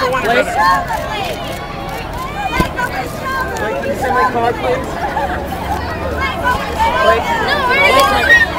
want to go. Can you send my car, please? Blake?